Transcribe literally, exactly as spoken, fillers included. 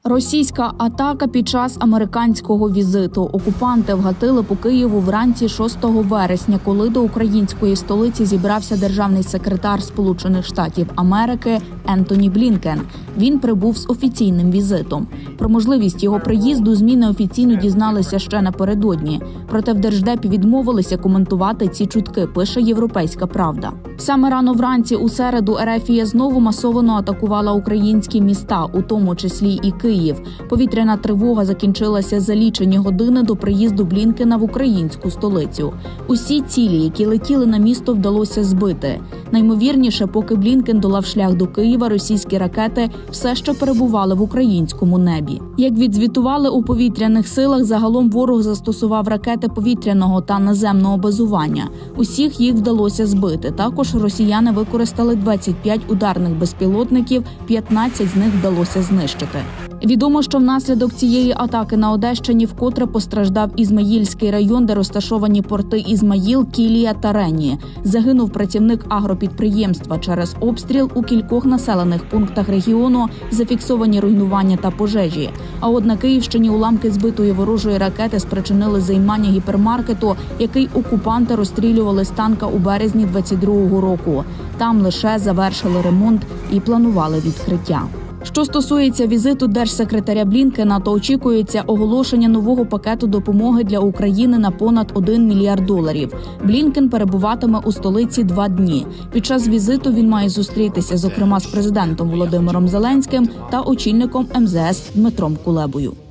Російська атака під час американського візиту. Окупанти вгатили по Києву вранці шостого вересня, коли до української столиці зібрався державний секретар Сполучених Штатів Америки Ентоні Блінкен. Він прибув з офіційним візитом. Про можливість його приїзду ЗМІ неофіційно дізналися ще напередодні. Проте в Держдепі відмовилися коментувати ці чутки, пише «Європейська правда». Саме рано вранці у середу РФ знову масово атакувала українські міста, у тому числі і Київ. Повітряна тривога закінчилася за лічені години до приїзду Блінкена в українську столицю. Усі цілі, які летіли на місто, вдалося збити. Наймовірніше, поки Блінкен долав шлях до Києва, російські ракети все ще перебували в українському небі. Як відзвітували у повітряних силах, загалом ворог застосував ракети повітряного та наземного базування. Усіх їх вдалося збити. Також росіяни використали двадцять п'ять ударних безпілотників, п'ятнадцять з них вдалося знищити. Відомо, що внаслідок цієї атаки на Одещині вкотре постраждав Ізмаїльський район, де розташовані порти Ізмаїл, Кілія та Рені. Загинув працівник агропідприємства. Через обстріл у кількох населених пунктах регіону зафіксовані руйнування та пожежі. А от на Київщині уламки збитої ворожої ракети спричинили займання гіпермаркету, який окупанти розстрілювали з танка у березні двадцять другого року. Там лише завершили ремонт і планували відкриття. Що стосується візиту держсекретаря Блінкена, то очікується оголошення нового пакету допомоги для України на понад один мільярд доларів. Блінкен перебуватиме у столиці два дні. Під час візиту він має зустрітися, зокрема, з президентом Володимиром Зеленським та очільником ем зе ес Дмитром Кулебою.